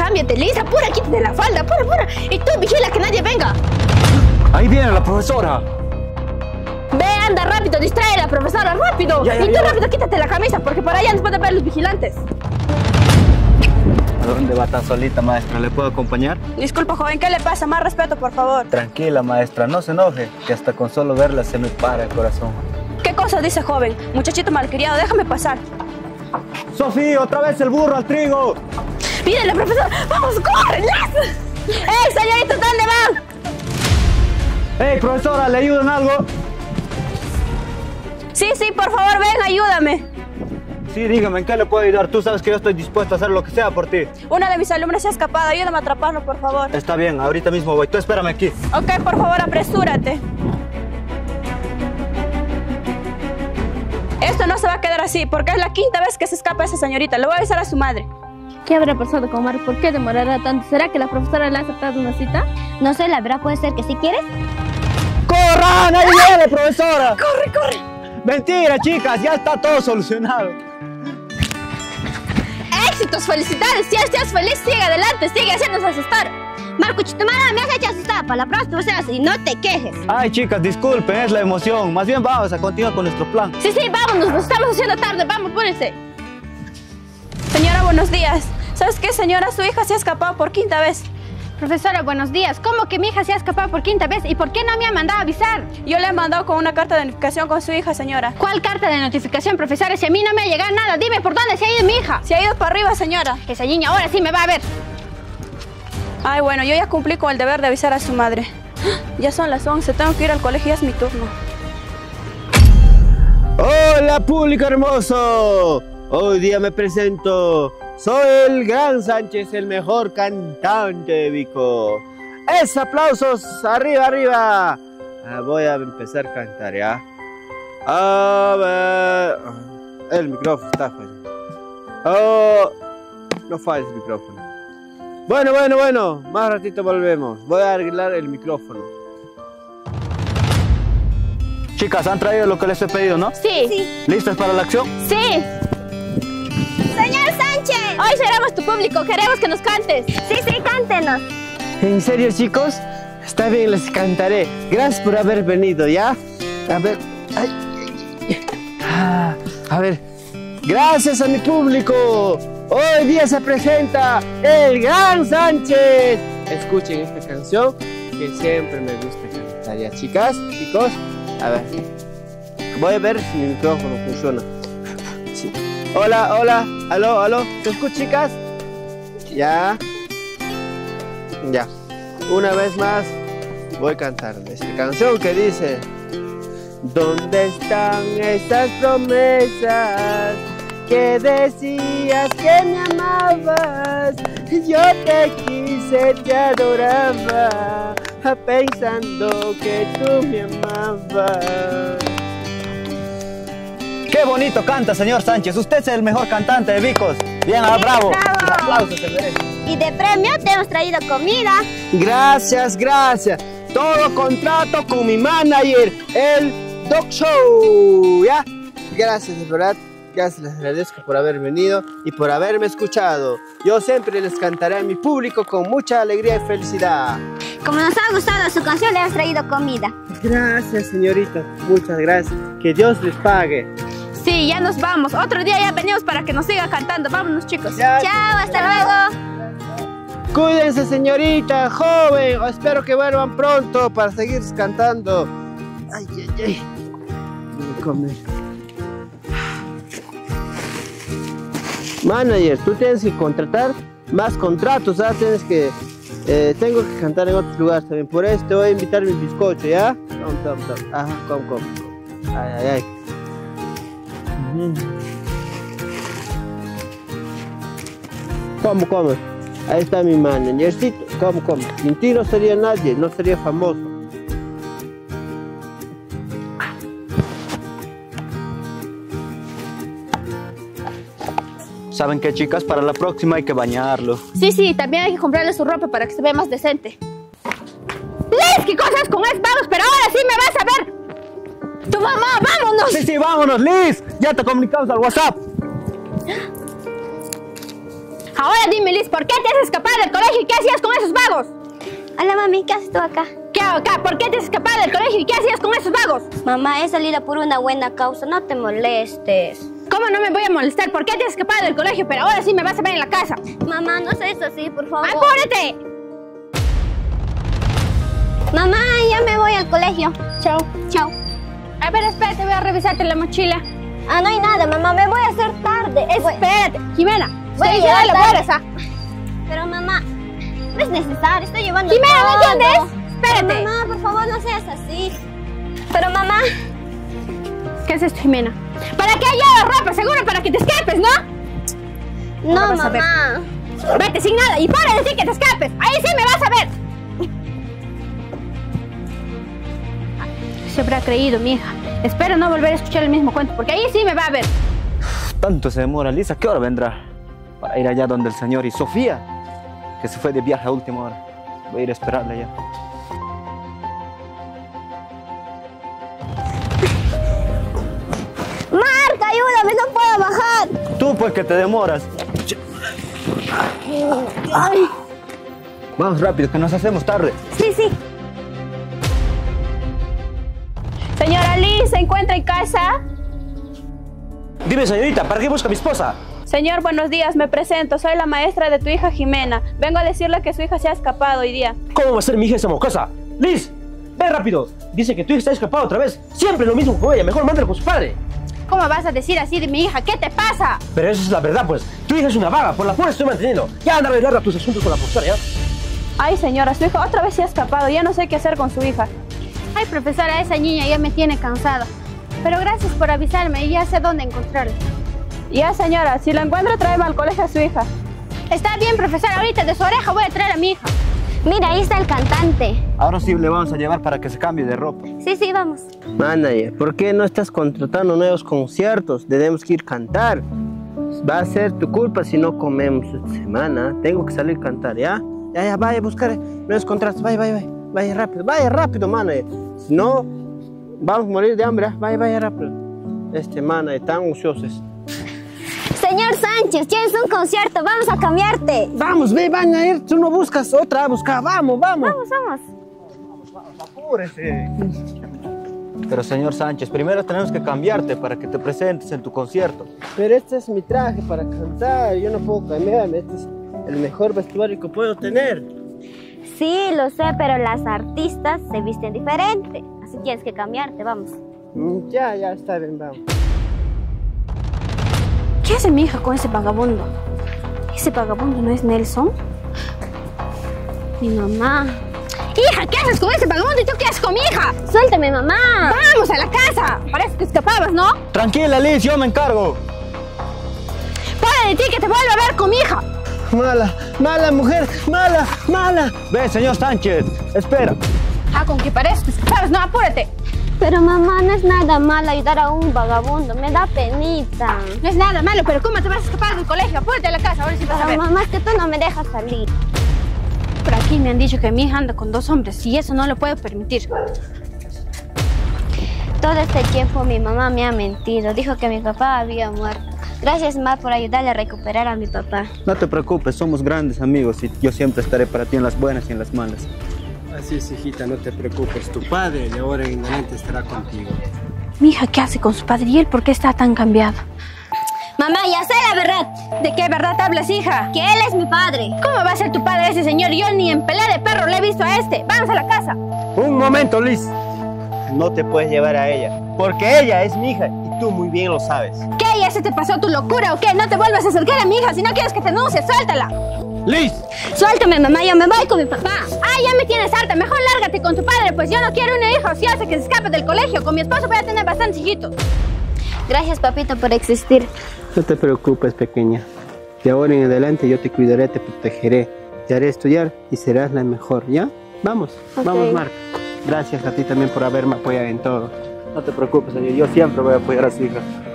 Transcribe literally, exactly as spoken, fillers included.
cámbiate, Liz, apura, quítate la falda, apura, apura. Y tú vigila que nadie venga. Ahí viene la profesora. Ve, anda rápido, distrae a la profesora, rápido. Ya, ya, y tú ya. rápido, quítate la camisa, porque por allá nos pueden ver los vigilantes. ¿A dónde va tan solita, maestra? ¿Le puedo acompañar? Disculpa, joven, ¿qué le pasa? Más respeto, por favor. Tranquila, maestra, no se enoje, que hasta con solo verla se me para el corazón. ¿Qué cosa dice, joven? Muchachito malcriado, déjame pasar. ¡Sofía, otra vez el burro al trigo! Miren, la profesora, vamos, corre, Liz. ¡Ey, señorita, ¿dónde van? ¡Hey, profesora, ¿le ayudan algo? Sí, sí, por favor, ven, ayúdame. Sí, dígame, ¿en qué le puedo ayudar? Tú sabes que yo estoy dispuesto a hacer lo que sea por ti. Una de mis alumnas se ha escapado, ayúdame a atraparlo, por favor. Está bien, ahorita mismo voy. Tú espérame aquí. Ok, por favor, apresúrate. Esto no se va a quedar así, porque es la quinta vez que se escapa esa señorita. Le voy a avisar a su madre. ¿Qué habrá pasado con Mar? ¿Por qué demorará tanto? ¿Será que la profesora le ha aceptado una cita? No sé, la verdad puede ser que si quieres. ¡Corran! ¡Ahí viene, profesora! ¡Corre, corre! Mentira, chicas, ya está todo solucionado. ¡Éxitos! ¡Felicidades! Si estás feliz, sigue adelante, sigue haciéndonos asustar. Marco Chitumara, me has hecho asustar. Para la próxima seas y no te quejes. Ay, chicas, disculpen, es la emoción. Más bien vamos a continuar con nuestro plan. Sí, sí, vámonos, nos estamos haciendo tarde, vamos, apúrense. Señora, buenos días. ¿Sabes qué, señora? Su hija se ha escapado por quinta vez. Profesora, buenos días. ¿Cómo que mi hija se ha escapado por quinta vez? ¿Y por qué no me ha mandado a avisar? Yo le he mandado con una carta de notificación con su hija, señora. ¿Cuál carta de notificación, profesora? Si a mí no me ha llegado nada, dime por dónde se ha ido mi hija. Se ha ido para arriba, señora. Esa niña ahora sí me va a ver. Ay, bueno, yo ya cumplí con el deber de avisar a su madre. Ya son las once, tengo que ir al colegio, ya es mi turno. ¡Hola, público hermoso! Hoy día me presento. Soy el Gran Sánchez, el mejor cantante de Vico. ¡Es aplausos! ¡Arriba, arriba! Ah, voy a empezar a cantar, ¿ya? A ver... El micrófono está fallando. Oh, no falla el micrófono. Bueno, bueno, bueno. Más ratito volvemos. Voy a arreglar el micrófono. Chicas, ¿han traído lo que les he pedido, no? Sí. Sí. ¿Listas para la acción? Sí. Señor Sánchez. Hoy seremos tu público, queremos que nos cantes. Sí, sí, cántenos. ¿En serio, chicos? Está bien, les cantaré. Gracias por haber venido, ¿ya? A ver... Ay, ay, ay. Ah, a ver... Gracias a mi público. Hoy día se presenta el Gran Sánchez. Escuchen esta canción que siempre me gusta cantar, ¿ya, chicas? Chicos, a ver. Voy a ver si mi micrófono funciona. Sí. Hola, hola, aló, aló. ¿Se escucha, chicas? Ya. Ya. Una vez más voy a cantar esta canción que dice: ¿dónde están esas promesas que decías que me amabas? Yo te quise, te adoraba, pensando que tú me amabas. ¡Qué bonito canta, señor Sánchez! Usted es el mejor cantante de Vicos. Bien, ah, bravo. bravo. Aplausos, se merece. Y de premio te hemos traído comida. Gracias, gracias. Todo contrato con mi manager, el Dog Show, ¿ya? Gracias, de verdad. Gracias, les agradezco por haber venido y por haberme escuchado. Yo siempre les cantaré a mi público con mucha alegría y felicidad. Como nos ha gustado su canción, le hemos traído comida. Gracias, señorita. Muchas gracias. Que Dios les pague. Sí, ya nos vamos. Otro día ya venimos para que nos siga cantando. Vámonos, chicos. Ya. Chao, hasta luego. Cuídense, señorita, joven. Espero que vuelvan pronto para seguir cantando. Ay, ay, ay. Voy a comer. Manager, tú tienes que contratar más contratos, ¿sabes? Tienes que... Eh, tengo que cantar en otros lugares también. Por eso te voy a invitar mi bizcocho, ¿ya? Tom, tom, tom. Ajá, com, com. Ay, ay, ay. Uh-huh. ¿Cómo, cómo? Ahí está mi managercito. ¿Cómo, cómo? Sin ti no sería nadie, no sería famoso. ¿Saben qué, chicas? Para la próxima hay que bañarlo. Sí, sí, también hay que comprarle su ropa para que se vea más decente. ¡Liz! ¿Qué cosas con eso? Vamos, pero ahora sí me vas a ver. ¡Tu mamá, vámonos! Sí, sí, vámonos, Liz. Ya te comunicamos al WhatsApp. Ahora dime, Liz, ¿por qué te has escapado del colegio y qué hacías con esos vagos? Hola, mami, ¿qué haces tú acá? ¿Qué hago acá? ¿Por qué te has escapado del colegio y qué hacías con esos vagos? Mamá, he salido por una buena causa, no te molestes. ¿Cómo no me voy a molestar? ¿Por qué te has escapado del colegio? Pero ahora sí me vas a ver en la casa. Mamá, no seas así, por favor. ¡Apúrate! Mamá, ya me voy al colegio. Chao. Chao. A ver, espérate, voy a revisarte la mochila. Ah, no hay nada, mamá, me voy a hacer tarde. Voy- Espérate, Jimena. Voy a Estoy llegar diciendo, tarde. puedes, ¿ah? Pero mamá, no es necesario, estoy llevando Jimena, ¿me todo. entiendes? Espérate. Pero, mamá, por favor, no seas así. Pero mamá, ¿Qué es esto, Jimena? ¿Para qué haya la ropa? Seguro para que te escapes, ¿no? no, vas a ver. mamá. Vete sin nada y para decir que te escapes. Ahí sí me vas a ver. Se habrá creído, mi hija. Espero no volver a escuchar el mismo cuento, porque ahí sí me va a ver. Tanto se demora, Lisa. ¿Qué hora vendrá? Para ir allá donde el señor y Sofía, que se fue de viaje a última hora. Voy a ir a esperarla ya. Marca, ayúdame, no puedo bajar. Tú pues que te demoras. Ay, Vamos rápido, que nos hacemos tarde. sí, sí. Señora Liz, ¿se encuentra en casa? Dime, señorita, ¿para qué busca a mi esposa? Señor, buenos días, me presento. Soy la maestra de tu hija Jimena. Vengo a decirle que su hija se ha escapado hoy día. ¿Cómo va a ser mi hija esa mocosa? Liz, ven rápido. Dice que tu hija está escapada otra vez. Siempre lo mismo con ella. Mejor mándala con su padre. ¿Cómo vas a decir así de mi hija? ¿Qué te pasa? Pero eso es la verdad, pues. Tu hija es una vaga. Por la fuerza estoy manteniendo. Ya anda a arreglar tus asuntos con la profesora, ¿ya? Ay, señora, su hija otra vez se ha escapado. Ya no sé qué hacer con su hija. Ay, profesora, esa niña ya me tiene cansada. Pero gracias por avisarme y ya sé dónde encontrarla. Ya, señora, si la encuentra, tráeme al colegio a su hija. Está bien, profesora, ahorita de su oreja voy a traer a mi hija. Mira, ahí está el cantante. Ahora sí le vamos a llevar para que se cambie de ropa. Sí, sí, vamos. Manager, ¿por qué no estás contratando nuevos conciertos? Tenemos que ir a cantar. Va a ser tu culpa si no comemos esta semana. Tengo que salir a cantar, ¿ya? Ya, ya, vaya a buscar nuevos contratos. Vaya, vaya, vaya. Vaya rápido, vaya rápido, manager. Si no, vamos a morir de hambre. ¿eh? Vaya, vaya rápido. Este manager tan ansioso es. Señor Sánchez, tienes un concierto, vamos a cambiarte. Vamos, ve, manager. Tú no buscas otra, busca. Vamos, vamos. Vamos, vamos. Apúrese. Pero señor Sánchez, primero tenemos que cambiarte para que te presentes en tu concierto. Pero este es mi traje para cantar. Yo no puedo cambiarme. Este es el mejor vestuario que puedo tener. Sí, lo sé, pero las artistas se visten diferente. Así tienes que cambiarte, vamos. Mm, Ya, ya, está bien, vamos. ¿Qué hace mi hija con ese vagabundo? ¿Ese vagabundo no es Nelson? Mi mamá. Hija, ¿qué haces con ese vagabundo y tú qué haces con mi hija? Suéltame, mamá. ¡Vamos a la casa! Parece que escapabas, ¿no? Tranquila, Liz, yo me encargo. ¡Para de ti que te vuelva a ver con mi hija! Mala, mala mujer, mala, mala. Ve, señor Sánchez, espera. Ah, con que parece que escapabas, no, apúrate. Pero mamá, no es nada malo ayudar a un vagabundo, me da penita. No es nada malo, pero ¿cómo te vas a escapar del colegio? Apúrate a la casa, ahora sí vas a Pero ver. mamá, es que tú no me dejas salir. Por aquí me han dicho que mi hija anda con dos hombres y eso no lo puedo permitir. Todo este tiempo mi mamá me ha mentido, dijo que mi papá había muerto. Gracias, ma, por ayudarle a recuperar a mi papá. No te preocupes, somos grandes amigos y yo siempre estaré para ti en las buenas y en las malas. Así es, hijita, no te preocupes. Tu padre de ahora en adelante estará contigo. Mi hija, ¿qué hace con su padre y él? ¿Por qué está tan cambiado? Mamá, ya sé la verdad, ¿De qué verdad hablas, hija? que él es mi padre. ¿Cómo va a ser tu padre ese señor? Yo ni en pelea de perro le he visto a este. Vamos a la casa. Un momento, Liz. No te puedes llevar a ella, porque ella es mi hija y tú muy bien lo sabes. ¿Qué? ¿Ya se te pasó tu locura o qué? No te vuelvas a acercar a mi hija si no quieres que te denuncie. ¡Suéltala! Liz, Suéltame, mamá, yo me voy con mi papá. Ah, ya me tienes harta. Mejor lárgate con tu padre, pues yo no quiero una hija. O si hace que se escape del colegio. Con mi esposo voy a tener bastantes hijitos. Gracias, papito, por existir. no te preocupes, pequeña. De ahora en adelante yo te cuidaré, te protegeré. Te haré estudiar y serás la mejor, ¿ya? Vamos, Ok. vamos, Marc. Gracias a ti también por haberme apoyado en todo. No te preocupes, señor. Yo siempre voy a apoyar a su hija.